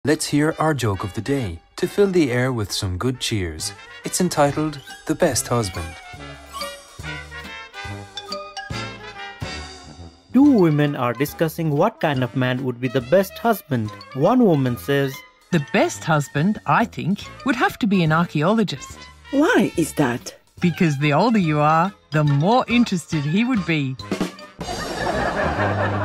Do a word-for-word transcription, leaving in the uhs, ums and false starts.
Let's hear our joke of the day to fill the air with some good cheers. It's entitled The Best Husband. Two women are discussing what kind of man would be the best husband. One woman says, "The best husband, I think, would have to be an archaeologist. Why is that? Because the older you are, the more interested he would be."